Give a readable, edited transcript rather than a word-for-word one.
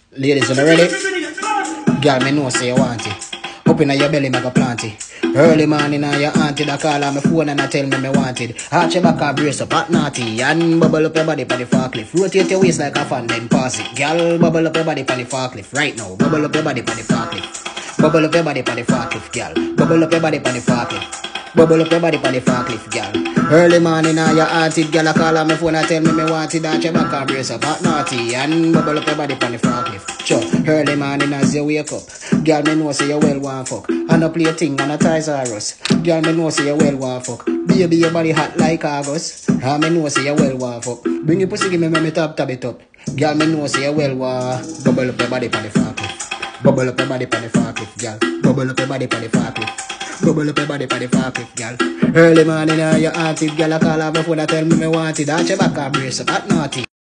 Ladies, you ready? Girl, me know say you want it. Up inna your belly, make a plant it. Early morning, your auntie da call on my phone and I tell me want it. Arch your back and brace up, hot naughty, and bubble up your body for the forklift. Rotate your waist like a fan, then pass it. Girl, bubble up your body for the forklift. Right now, bubble up your body for the forklift. Bubble up your body for the forklift, girl. Bubble up your body for the forklift. Bubble up your body for the forklift, girl. Early morning, your auntie, girl, I call on my phone and tell me want it. Arch your back and brace up, hot naughty, and bubble up your body for the forklift. Sure, early morning as you wake up, girl, me know say you well want fuck. And a play a thing and a ties are us. Girl, me know say you well want fuck. Baby, your body hot like August. And me know say you well want fuck. Bring your pussy, give me top it up. Girl, me know say you well want. Bubble up your body for the forklift. Bubble up your body for the forklift, girl. Bubble up your body for the forklift. Bubble up your body for the forklift, girl. Early morning, your auntie, girl, I call her before I tell me want it. Arch your back and brace up, hot naughty.